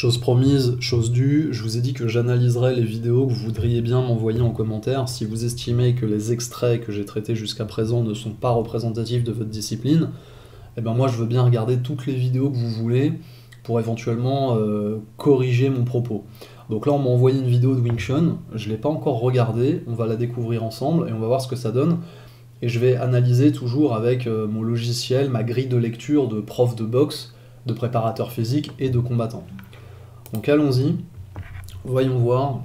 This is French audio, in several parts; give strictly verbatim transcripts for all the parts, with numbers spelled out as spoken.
Chose promise, chose due, je vous ai dit que j'analyserai les vidéos que vous voudriez bien m'envoyer en commentaire. Si vous estimez que les extraits que j'ai traités jusqu'à présent ne sont pas représentatifs de votre discipline, eh ben moi je veux bien regarder toutes les vidéos que vous voulez pour éventuellement euh, corriger mon propos. Donc là on m'a envoyé une vidéo de Wing Chun, je ne l'ai pas encore regardée, on va la découvrir ensemble et on va voir ce que ça donne. Et je vais analyser toujours avec euh, mon logiciel, ma grille de lecture de prof de boxe, de préparateur physique et de combattant. Donc allons-y, voyons voir.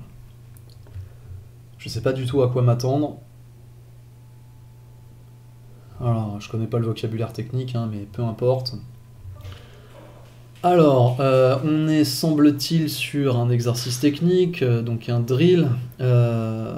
Je sais pas du tout à quoi m'attendre. Alors, je connais pas le vocabulaire technique, hein, mais peu importe. Alors, euh, on est, semble-t-il, sur un exercice technique, euh, donc un drill. Euh,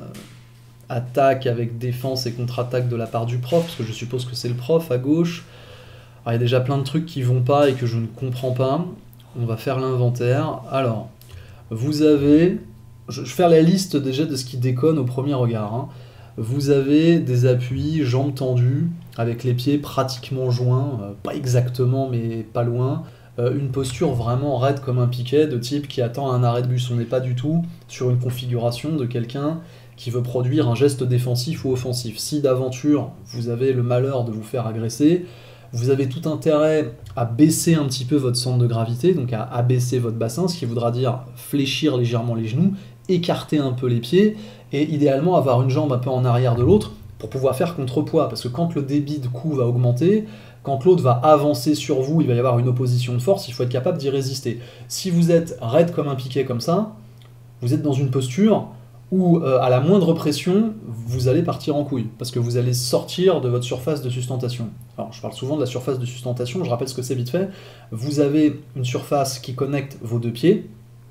attaque avec défense et contre-attaque de la part du prof, parce que je suppose que c'est le prof à gauche. Alors, il y a déjà plein de trucs qui vont pas et que je ne comprends pas. On va faire l'inventaire. Alors, vous avez... Je vais faire la liste déjà de ce qui déconne au premier regard. Hein. Vous avez des appuis, jambes tendues, avec les pieds pratiquement joints, euh, pas exactement mais pas loin. Euh, une posture vraiment raide comme un piquet, de type qui attend un arrêt de bus. On n'est pas du tout sur une configuration de quelqu'un qui veut produire un geste défensif ou offensif. Si d'aventure vous avez le malheur de vous faire agresser, vous avez tout intérêt à baisser un petit peu votre centre de gravité, donc à abaisser votre bassin, ce qui voudra dire fléchir légèrement les genoux, écarter un peu les pieds, et idéalement avoir une jambe un peu en arrière de l'autre pour pouvoir faire contrepoids, parce que quand le débit de coup va augmenter, quand l'autre va avancer sur vous, il va y avoir une opposition de force, il faut être capable d'y résister. Si vous êtes raide comme un piquet comme ça, vous êtes dans une posture où euh, à la moindre pression, vous allez partir en couille, parce que vous allez sortir de votre surface de sustentation. Alors, je parle souvent de la surface de sustentation, je rappelle ce que c'est vite fait. Vous avez une surface qui connecte vos deux pieds,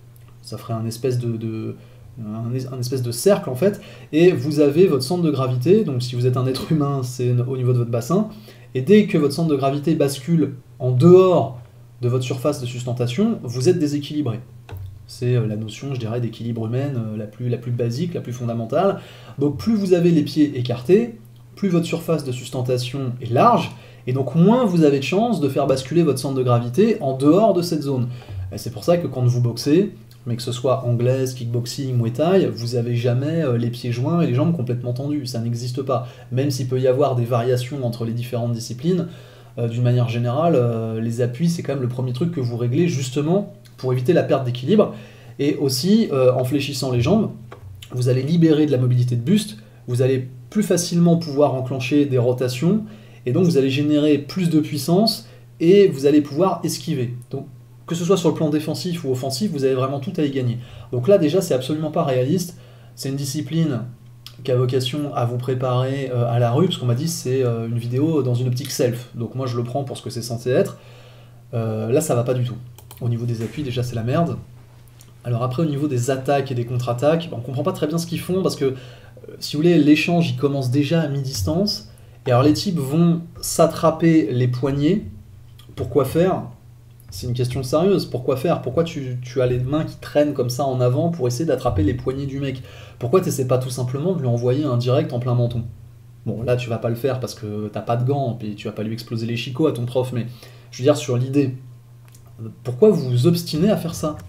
ça ferait un espèce de, de, un, un espèce de cercle en fait, et vous avez votre centre de gravité, donc si vous êtes un être humain, c'est au niveau de votre bassin, et dès que votre centre de gravité bascule en dehors de votre surface de sustentation, vous êtes déséquilibré. C'est la notion, je dirais, d'équilibre humain la plus, la plus basique, la plus fondamentale. Donc plus vous avez les pieds écartés, plus votre surface de sustentation est large, et donc moins vous avez de chances de faire basculer votre centre de gravité en dehors de cette zone. C'est pour ça que quand vous boxez, mais que ce soit anglaise, kickboxing, muay thai, vous n'avez jamais les pieds joints et les jambes complètement tendues, ça n'existe pas. Même s'il peut y avoir des variations entre les différentes disciplines, euh, d'une manière générale, euh, les appuis, c'est quand même le premier truc que vous réglez justement pour éviter la perte d'équilibre, et aussi euh, en fléchissant les jambes, vous allez libérer de la mobilité de buste, vous allez plus facilement pouvoir enclencher des rotations, et donc vous allez générer plus de puissance, et vous allez pouvoir esquiver. Donc que ce soit sur le plan défensif ou offensif, vous avez vraiment tout à y gagner. Donc là déjà c'est absolument pas réaliste, c'est une discipline qui a vocation à vous préparer euh, à la rue, parce qu'on m'a dit c'est euh, une vidéo dans une optique self, donc moi je le prends pour ce que c'est censé être. Euh, là ça va pas du tout. Au niveau des appuis, déjà c'est la merde. Alors après, au niveau des attaques et des contre-attaques, on comprend pas très bien ce qu'ils font, parce que, euh, si vous voulez, l'échange il commence déjà à mi-distance, et alors les types vont s'attraper les poignets. Pourquoi faire? C'est une question sérieuse. Pourquoi faire? Pourquoi tu, tu as les mains qui traînent comme ça en avant pour essayer d'attraper les poignets du mec? Pourquoi tu n'essaies pas tout simplement de lui envoyer un direct en plein menton? Bon, là tu vas pas le faire parce que t'as pas de gants, et tu vas pas lui exploser les chicots à ton prof, mais je veux dire sur l'idée. Pourquoi vous vous obstinez à faire ça?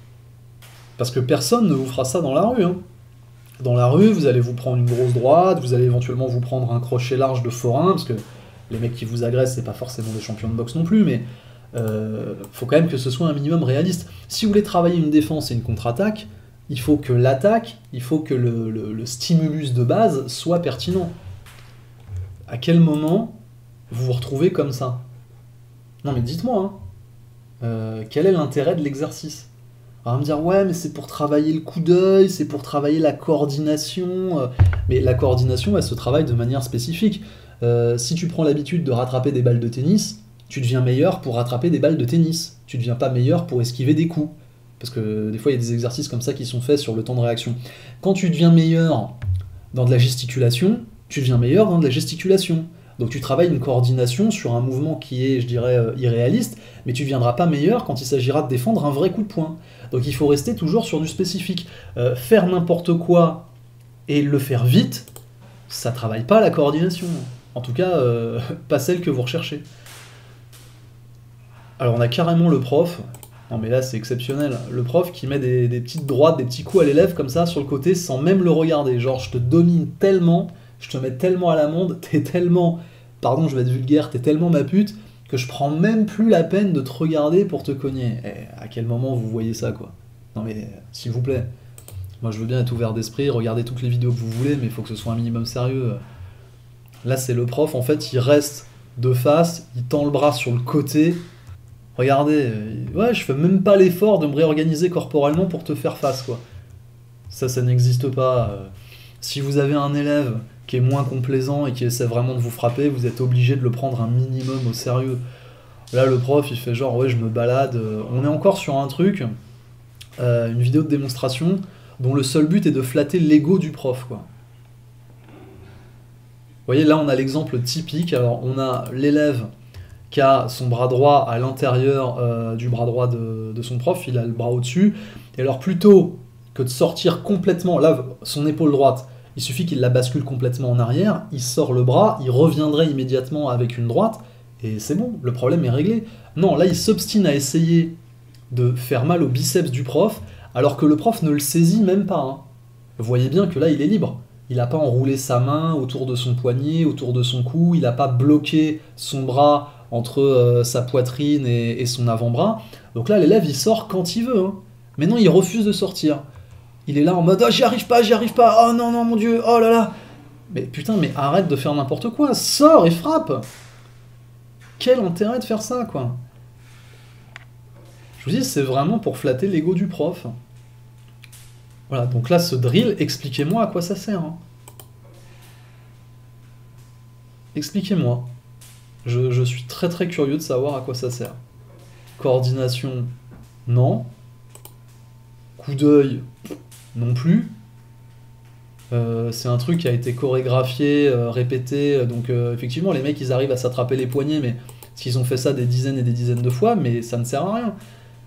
Parce que personne ne vous fera ça dans la rue. Hein. Dans la rue, vous allez vous prendre une grosse droite, vous allez éventuellement vous prendre un crochet large de forain, parce que les mecs qui vous agressent, c'est pas forcément des champions de boxe non plus, mais euh, faut quand même que ce soit un minimum réaliste. Si vous voulez travailler une défense et une contre-attaque, il faut que l'attaque, il faut que le, le, le stimulus de base soit pertinent. À quel moment vous vous retrouvez comme ça? Non mais dites-moi, hein. Euh, quel est l'intérêt de l'exercice? On va me dire, ouais, mais c'est pour travailler le coup d'œil, c'est pour travailler la coordination. Mais la coordination, elle se travaille de manière spécifique. Euh, si tu prends l'habitude de rattraper des balles de tennis, tu deviens meilleur pour rattraper des balles de tennis. Tu ne deviens pas meilleur pour esquiver des coups. Parce que des fois, il y a des exercices comme ça qui sont faits sur le temps de réaction. Quand tu deviens meilleur dans de la gesticulation, tu deviens meilleur dans de la gesticulation. Donc tu travailles une coordination sur un mouvement qui est, je dirais, euh, irréaliste, mais tu ne viendras pas meilleur quand il s'agira de défendre un vrai coup de poing. Donc il faut rester toujours sur du spécifique. Euh, faire n'importe quoi et le faire vite, ça ne travaille pas la coordination. En tout cas, euh, pas celle que vous recherchez. Alors on a carrément le prof Non mais là c'est exceptionnel. Le prof qui met des, des petites droites, des petits coups à l'élève comme ça sur le côté sans même le regarder. Genre je te domine tellement, je te mets tellement à l'amende, t'es tellement, pardon je vais être vulgaire, t'es tellement ma pute que je prends même plus la peine de te regarder pour te cogner. Et à quel moment vous voyez ça quoi? Non mais s'il vous plaît. Moi je veux bien être ouvert d'esprit, regarder toutes les vidéos que vous voulez, mais il faut que ce soit un minimum sérieux. Là c'est le prof, en fait il reste de face, il tend le bras sur le côté. Regardez, euh, ouais, je fais même pas l'effort de me réorganiser corporellement pour te faire face, quoi. Ça, ça n'existe pas. euh. Si vous avez un élève qui est moins complaisant et qui essaie vraiment de vous frapper, vous êtes obligé de le prendre un minimum au sérieux. Là, le prof, il fait genre, ouais, je me balade. euh, On est encore sur un truc, euh, une vidéo de démonstration, dont le seul but est de flatter l'ego du prof, quoi. Vous voyez, là, on a l'exemple typique. Alors, on a l'élève qui a son bras droit à l'intérieur euh, du bras droit de, de son prof, il a le bras au-dessus, et alors plutôt que de sortir complètement, là, son épaule droite, il suffit qu'il la bascule complètement en arrière, il sort le bras, il reviendrait immédiatement avec une droite, et c'est bon, le problème est réglé. Non, là, il s'obstine à essayer de faire mal au biceps du prof, alors que le prof ne le saisit même pas. Hein. Vous voyez bien que là, il est libre. Il n'a pas enroulé sa main autour de son poignet, autour de son cou, il n'a pas bloqué son bras entre euh, sa poitrine et, et son avant-bras. Donc là, l'élève, il sort quand il veut. Hein. Mais non, il refuse de sortir. Il est là en mode « Oh, j'y arrive pas, j'y arrive pas, oh non, non, mon Dieu, oh là là !» Mais putain, mais arrête de faire n'importe quoi, sors et frappe. Quel intérêt de faire ça, quoi? Je vous dis, c'est vraiment pour flatter l'ego du prof. Voilà, donc là, ce drill, expliquez-moi à quoi ça sert. Hein. Expliquez-moi. Je, je suis très très curieux de savoir à quoi ça sert. Coordination, non. Coup d'œil, non plus. Euh, c'est un truc qui a été chorégraphié, euh, répété, donc euh, effectivement les mecs ils arrivent à s'attraper les poignets, mais parce qu'ils ont fait ça des dizaines et des dizaines de fois, mais ça ne sert à rien.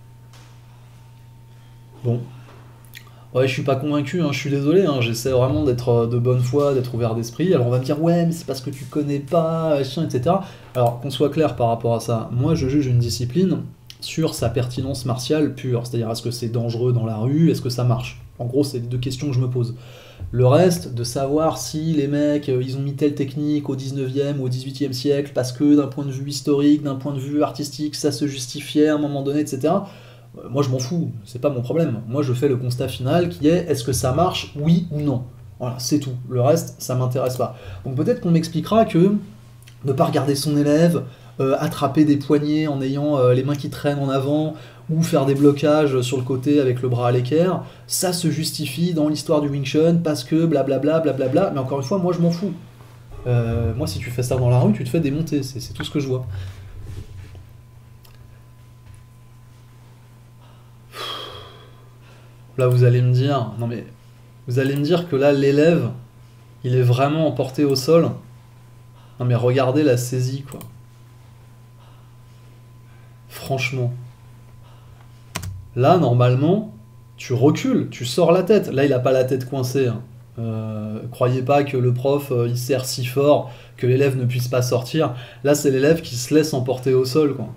Bon. Ouais, je suis pas convaincu, hein, je suis désolé, hein, j'essaie vraiment d'être euh, de bonne foi, d'être ouvert d'esprit. Alors on va me dire, ouais, mais c'est parce que tu connais pas, machin, et cetera. Alors qu'on soit clair par rapport à ça, moi je juge une discipline sur sa pertinence martiale pure, c'est-à-dire est-ce que c'est dangereux dans la rue, est-ce que ça marche? En gros, c'est les deux questions que je me pose. Le reste, de savoir si les mecs, euh, ils ont mis telle technique au dix-neuvième ou au dix-huitième siècle, parce que d'un point de vue historique, d'un point de vue artistique, ça se justifiait à un moment donné, et cetera. Moi je m'en fous, c'est pas mon problème. Moi je fais le constat final qui est est-ce que ça marche, oui ou non. Voilà, c'est tout. Le reste, ça m'intéresse pas. Donc peut-être qu'on m'expliquera que ne pas regarder son élève, euh, attraper des poignets en ayant euh, les mains qui traînent en avant, ou faire des blocages sur le côté avec le bras à l'équerre, ça se justifie dans l'histoire du Wing Chun parce que blablabla, blablabla. Mais encore une fois, moi je m'en fous. Euh, moi si tu fais ça dans la rue, tu te fais démonter, c'est, c'est tout ce que je vois. Là, vous allez me dire, non mais, vous allez me dire que là, l'élève, il est vraiment emporté au sol. Non mais regardez la saisie, quoi. Franchement. Là, normalement, tu recules, tu sors la tête. Là, il a pas la tête coincée. Hein. Euh, croyez pas que le prof, euh, il serre si fort que l'élève ne puisse pas sortir. Là, c'est l'élève qui se laisse emporter au sol, quoi.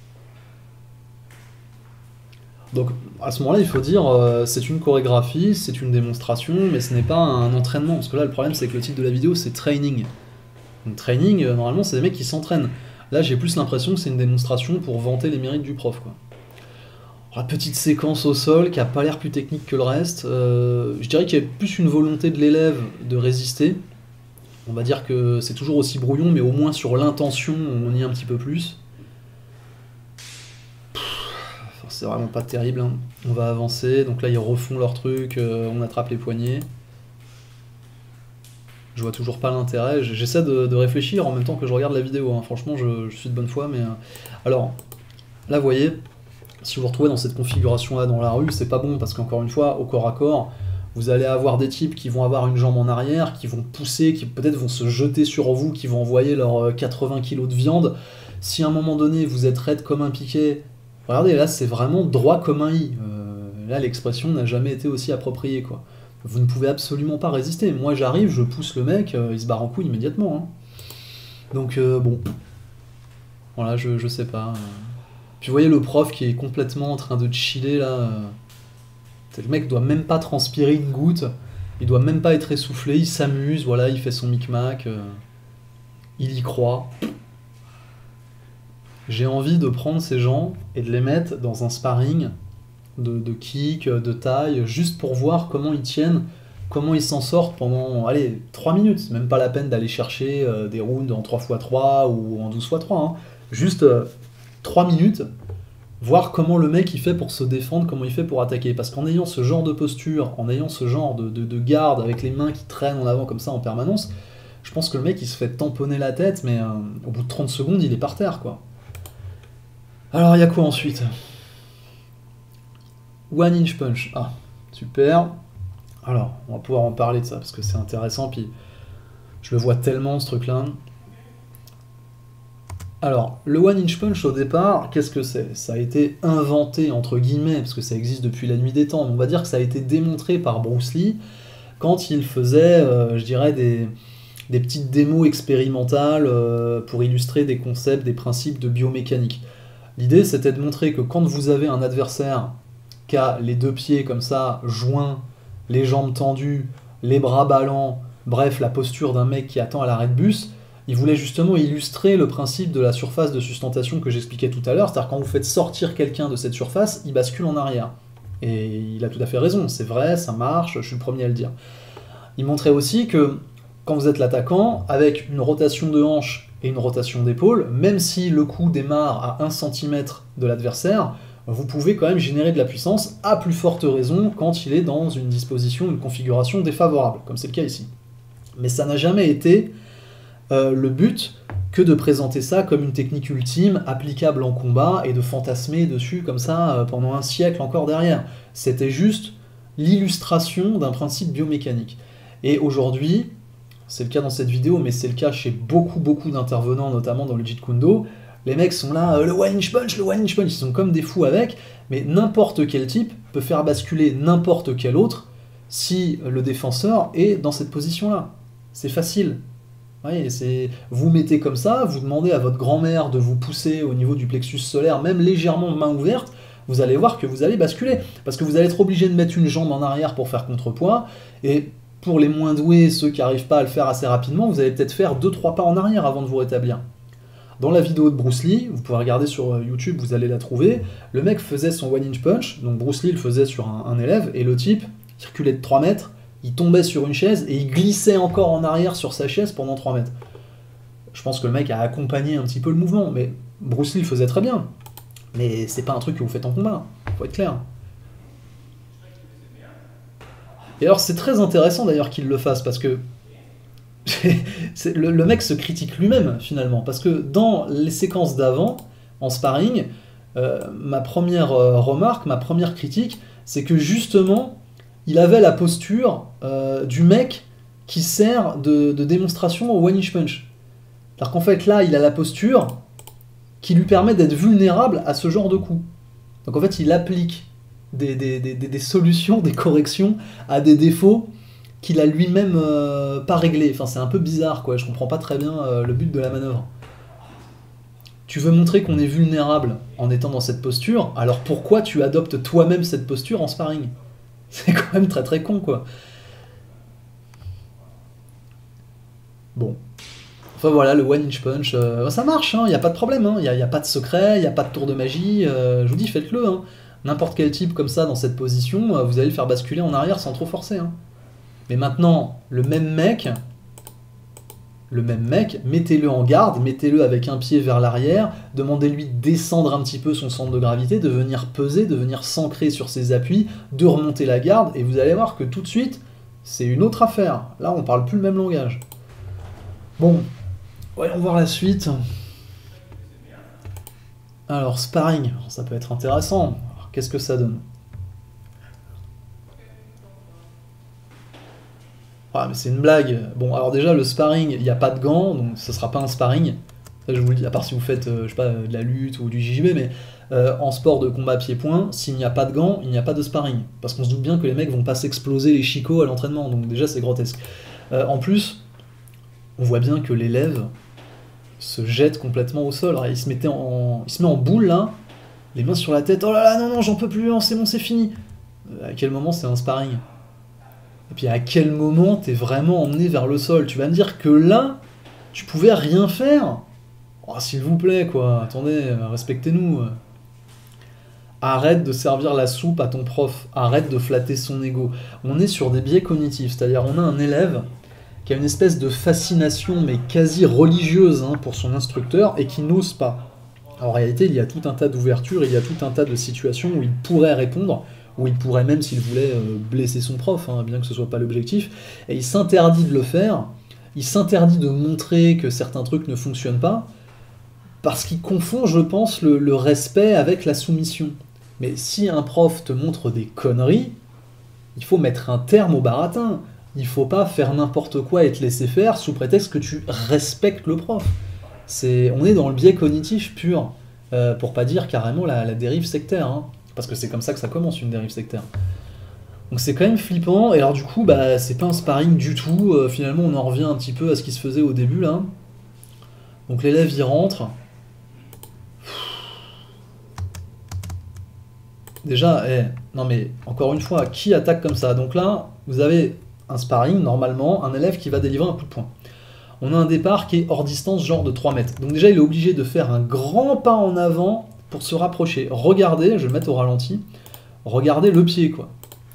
Donc à ce moment-là, il faut dire euh, c'est une chorégraphie, c'est une démonstration, mais ce n'est pas un entraînement. Parce que là, le problème, c'est que le titre de la vidéo, c'est training. Donc training, euh, normalement, c'est des mecs qui s'entraînent. Là, j'ai plus l'impression que c'est une démonstration pour vanter les mérites du prof, quoi. Alors, la petite séquence au sol qui a pas l'air plus technique que le reste. Euh, je dirais qu'il y a plus une volonté de l'élève de résister. On va dire que c'est toujours aussi brouillon, mais au moins sur l'intention, on y est un petit peu plus. C'est vraiment pas terrible, hein. On va avancer, donc là ils refont leur truc, euh, on attrape les poignets. Je vois toujours pas l'intérêt, j'essaie de, de réfléchir en même temps que je regarde la vidéo, hein. Franchement je, je suis de bonne foi, mais... Euh... Alors, là vous voyez, si vous vous retrouvez dans cette configuration là dans la rue, c'est pas bon, parce qu'encore une fois, au corps à corps, vous allez avoir des types qui vont avoir une jambe en arrière, qui vont pousser, qui peut-être vont se jeter sur vous, qui vont envoyer leurs quatre-vingts kilos de viande. Si à un moment donné vous êtes raide comme un piquet, regardez, là, c'est vraiment droit comme un i. Euh, là, l'expression n'a jamais été aussi appropriée, quoi. Vous ne pouvez absolument pas résister. Moi, j'arrive, je pousse le mec, euh, il se barre en couille immédiatement. Hein. Donc, euh, bon. Voilà, je, je sais pas. Puis vous voyez le prof qui est complètement en train de chiller là. euh, Le mec doit même pas transpirer une goutte, il doit même pas être essoufflé, il s'amuse, voilà, il fait son micmac, euh, il y croit. J'ai envie de prendre ces gens et de les mettre dans un sparring de, de kick, de taille, juste pour voir comment ils tiennent, comment ils s'en sortent pendant, allez, trois minutes. C'est même pas la peine d'aller chercher euh, des rounds en trois fois trois ou en douze fois trois. Hein. Juste euh, trois minutes, voir comment le mec il fait pour se défendre, comment il fait pour attaquer. Parce qu'en ayant ce genre de posture, en ayant ce genre de, de, de garde avec les mains qui traînent en avant comme ça en permanence, je pense que le mec il se fait tamponner la tête, mais euh, au bout de trente secondes il est par terre quoi. Alors il y a quoi ensuite? One inch punch. Ah, super. Alors, on va pouvoir en parler de ça parce que c'est intéressant, puis je le vois tellement ce truc-là. Alors, le one inch punch au départ, qu'est-ce que c'est? Ça a été inventé entre guillemets, parce que ça existe depuis la nuit des temps, mais on va dire que ça a été démontré par Bruce Lee quand il faisait, euh, je dirais, des, des petites démos expérimentales euh, pour illustrer des concepts, des principes de biomécanique. L'idée, c'était de montrer que quand vous avez un adversaire qui a les deux pieds comme ça, joints, les jambes tendues, les bras ballants, bref, la posture d'un mec qui attend à l'arrêt de bus, il voulait justement illustrer le principe de la surface de sustentation que j'expliquais tout à l'heure, c'est-à-dire quand vous faites sortir quelqu'un de cette surface, il bascule en arrière. Et il a tout à fait raison, c'est vrai, ça marche, je suis le premier à le dire. Il montrait aussi que quand vous êtes l'attaquant, avec une rotation de hanche et une rotation d'épaule, même si le coup démarre à un centimètre de l'adversaire, vous pouvez quand même générer de la puissance, à plus forte raison quand il est dans une disposition, une configuration défavorable, comme c'est le cas ici. Mais ça n'a jamais été euh, le but que de présenter ça comme une technique ultime, applicable en combat, et de fantasmer dessus comme ça euh, pendant un siècle encore derrière. C'était juste l'illustration d'un principe biomécanique. Et aujourd'hui, c'est le cas dans cette vidéo, mais c'est le cas chez beaucoup, beaucoup d'intervenants, notamment dans le Jeet Kune Do. Les mecs sont là, euh, le one inch punch, le one inch punch, ils sont comme des fous avec, mais n'importe quel type peut faire basculer n'importe quel autre si le défenseur est dans cette position-là. C'est facile. Oui, c'est... Vous mettez comme ça, vous demandez à votre grand-mère de vous pousser au niveau du plexus solaire, même légèrement main ouverte, vous allez voir que vous allez basculer. Parce que vous allez être obligé de mettre une jambe en arrière pour faire contrepoids, et pour les moins doués, ceux qui n'arrivent pas à le faire assez rapidement, vous allez peut-être faire deux trois pas en arrière avant de vous rétablir. Dans la vidéo de Bruce Lee, vous pouvez regarder sur YouTube, vous allez la trouver, le mec faisait son one inch punch, donc Bruce Lee le faisait sur un, un élève, et le type, il reculait de trois mètres, il tombait sur une chaise, et il glissait encore en arrière sur sa chaise pendant trois mètres. Je pense que le mec a accompagné un petit peu le mouvement, mais Bruce Lee le faisait très bien. Mais c'est pas un truc que vous faites en combat, faut être clair. Et alors c'est très intéressant d'ailleurs qu'il le fasse, parce que le, le mec se critique lui-même finalement, parce que dans les séquences d'avant, en sparring, euh, ma première euh, remarque, ma première critique, c'est que justement, il avait la posture euh, du mec qui sert de, de démonstration au one inch punch. Alors qu'en fait là, il a la posture qui lui permet d'être vulnérable à ce genre de coup. Donc en fait, il applique des, des, des, des solutions, des corrections à des défauts qu'il a lui-même euh, pas réglé. Enfin, c'est un peu bizarre, quoi. Je comprends pas très bien euh, le but de la manœuvre. Tu veux montrer qu'on est vulnérable en étant dans cette posture, alors pourquoi tu adoptes toi-même cette posture en sparring? C'est quand même très très con, quoi. Bon. Enfin voilà, le one inch punch, euh, ça marche, il hein, n'y a pas de problème, il hein, n'y a, y a pas de secret, il n'y a pas de tour de magie, euh, je vous dis, faites-le. Hein. N'importe quel type comme ça, dans cette position, euh, vous allez le faire basculer en arrière sans trop forcer. Hein. Mais maintenant, le même mec, le même mec, mettez-le en garde, mettez-le avec un pied vers l'arrière, demandez-lui de descendre un petit peu son centre de gravité, de venir peser, de venir s'ancrer sur ses appuis, de remonter la garde, et vous allez voir que tout de suite, c'est une autre affaire. Là, on parle plus le même langage. Bon, voyons voir la suite. Alors, sparring, ça peut être intéressant. Qu'est-ce que ça donne? Ah, mais c'est une blague. Bon, alors déjà, le sparring, il n'y a pas de gants, donc ce sera pas un sparring. Ça, je vous le dis, à part si vous faites, euh, je sais pas, de la lutte ou du J J B, mais euh, en sport de combat pied-point, s'il n'y a pas de gants, il n'y a pas de sparring. Parce qu'on se doute bien que les mecs vont pas s'exploser les chicots à l'entraînement, donc déjà, c'est grotesque. Euh, en plus, on voit bien que l'élève se jette complètement au sol. Alors, il se mettait en, il se met en boule, là, les mains sur la tête, oh là là, non, non, j'en peux plus, hein, c'est bon, c'est fini. Euh, à quel moment c'est un sparring? Et puis à quel moment t'es vraiment emmené vers le sol? Tu vas me dire que là, tu pouvais rien faire? Oh, s'il vous plaît, quoi, attendez, euh, respectez-nous. Arrête de servir la soupe à ton prof, arrête de flatter son ego. On est sur des biais cognitifs, c'est-à-dire on a un élève qui a une espèce de fascination, mais quasi religieuse, hein, pour son instructeur, et qui n'ose pas. En réalité, il y a tout un tas d'ouvertures, il y a tout un tas de situations où il pourrait répondre, où il pourrait même, s'il voulait, euh, blesser son prof, hein, bien que ce soit pas l'objectif, et il s'interdit de le faire, il s'interdit de montrer que certains trucs ne fonctionnent pas, parce qu'il confond, je pense, le, le respect avec la soumission. Mais si un prof te montre des conneries, il faut mettre un terme au baratin. Il faut pas faire n'importe quoi et te laisser faire sous prétexte que tu respectes le prof. C'est, on est dans le biais cognitif pur, euh, pour pas dire carrément la, la dérive sectaire, hein. Parce que c'est comme ça que ça commence, une dérive sectaire. Donc c'est quand même flippant, et alors du coup, bah, c'est pas un sparring du tout, euh, finalement on en revient un petit peu à ce qui se faisait au début, là. Donc l'élève y rentre. Déjà, eh, non mais, encore une fois, qui attaque comme ça? Donc là, vous avez un sparring, normalement, un élève qui va délivrer un coup de poing. On a un départ qui est hors distance, genre de trois mètres. Donc déjà, il est obligé de faire un grand pas en avant pour se rapprocher. Regardez, je vais le mettre au ralenti, regardez le pied, quoi.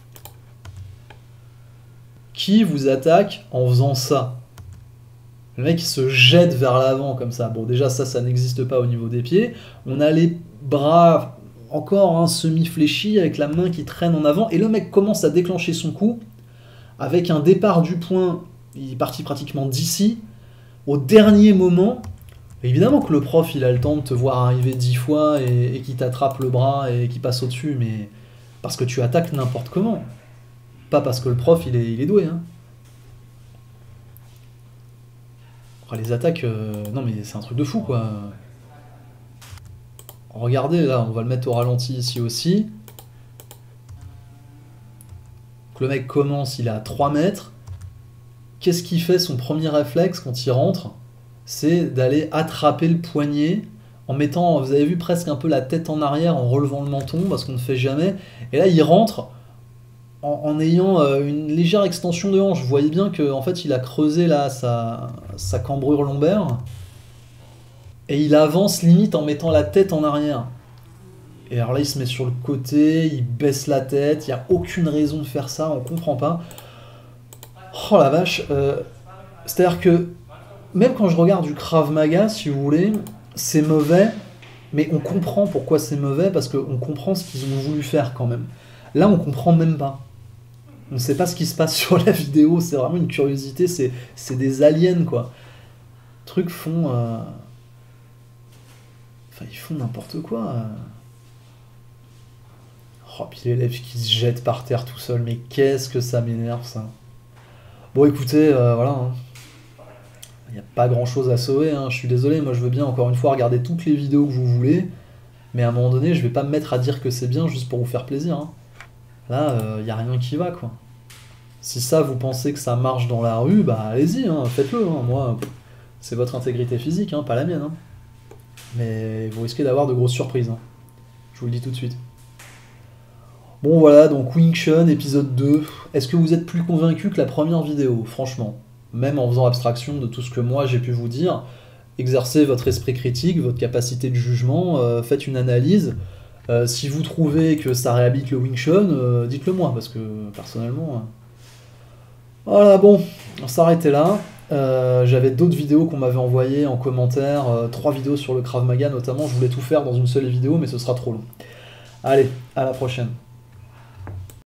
Qui vous attaque en faisant ça? Le mec il se jette vers l'avant comme ça. Bon, déjà, ça, ça n'existe pas au niveau des pieds. On a les bras encore hein, semi-fléchis, avec la main qui traîne en avant, et le mec commence à déclencher son coup, avec un départ du point, il est parti pratiquement d'ici, au dernier moment. Évidemment que le prof, il a le temps de te voir arriver dix fois, et, et qu'il t'attrape le bras, et qu'il passe au-dessus, mais parce que tu attaques n'importe comment. Pas parce que le prof, il est, il est doué, hein. Les attaques, euh, non mais c'est un truc de fou, quoi. Regardez, là, on va le mettre au ralenti ici aussi. Donc, le mec commence, il est à trois mètres. Qu'est-ce qu'il fait? Son premier réflexe quand il rentre, c'est d'aller attraper le poignet en mettant, vous avez vu, presque un peu la tête en arrière, en relevant le menton, parce qu'on ne fait jamais. Et là, il rentre en, en ayant euh, une légère extension de hanche. Vous voyez bien qu'en fait, il a creusé là sa, sa cambrure lombaire. Et il avance limite en mettant la tête en arrière. Et alors là, il se met sur le côté, il baisse la tête, il n'y a aucune raison de faire ça, on comprend pas. Oh la vache, euh, c'est-à-dire que même quand je regarde du Krav Maga, si vous voulez, c'est mauvais, mais on comprend pourquoi c'est mauvais, parce qu'on comprend ce qu'ils ont voulu faire quand même. Là, on comprend même pas. On ne sait pas ce qui se passe sur la vidéo, c'est vraiment une curiosité, c'est, c'est des aliens, quoi. Trucs font... Euh... Enfin, ils font n'importe quoi. Oh, puis l'élève qui se jette par terre tout seul, mais qu'est-ce que ça m'énerve, ça. Bon, écoutez, euh, voilà. Hein. Il n'y a pas grand-chose à sauver, hein. Je suis désolé, moi je veux bien, encore une fois, regarder toutes les vidéos que vous voulez, mais à un moment donné, je vais pas me mettre à dire que c'est bien juste pour vous faire plaisir. Hein. Là, il euh, n'y a rien qui va, quoi. Si ça, vous pensez que ça marche dans la rue, bah allez-y, hein, faites-le. Hein. Moi, c'est votre intégrité physique, hein, pas la mienne. Hein. Mais vous risquez d'avoir de grosses surprises. Hein. Je vous le dis tout de suite. Bon voilà, donc Wing Chun, épisode deux. Est-ce que vous êtes plus convaincu que la première vidéo? Franchement, même en faisant abstraction de tout ce que moi j'ai pu vous dire, exercez votre esprit critique, votre capacité de jugement, euh, faites une analyse. Euh, si vous trouvez que ça réhabilite le Wing Chun, euh, dites-le moi, parce que personnellement... Euh... Voilà, bon, on s'arrêtait là. Euh, j'avais d'autres vidéos qu'on m'avait envoyées en commentaire, euh, trois vidéos sur le Krav Maga notamment, je voulais tout faire dans une seule vidéo, mais ce sera trop long. Allez, à la prochaine.